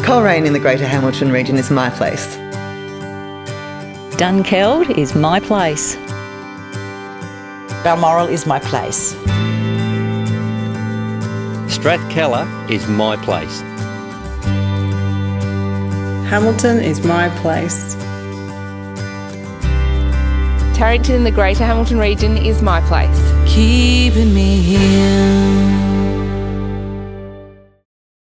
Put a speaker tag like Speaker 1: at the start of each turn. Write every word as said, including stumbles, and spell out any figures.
Speaker 1: Coleraine in the Greater Hamilton region is my place.
Speaker 2: Dunkeld is my place.
Speaker 3: Balmoral is my place.
Speaker 4: Strathkellar is my place.
Speaker 5: Hamilton is my place.
Speaker 6: Tarrington in the Greater Hamilton region is my place.
Speaker 7: Keeping me here.